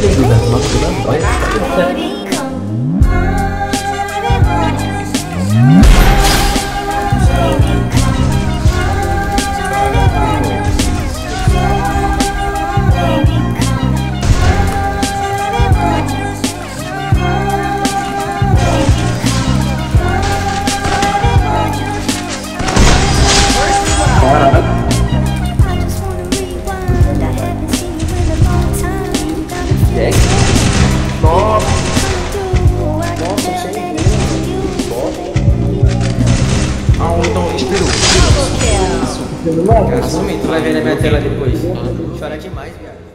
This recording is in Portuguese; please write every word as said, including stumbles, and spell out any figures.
Duda, nossa, Duda, olha. Nossa! Nossa, sem Ah, então, esperou. Isso. Cara, assume, tu vai ver na minha tela depois. Chora demais, viado.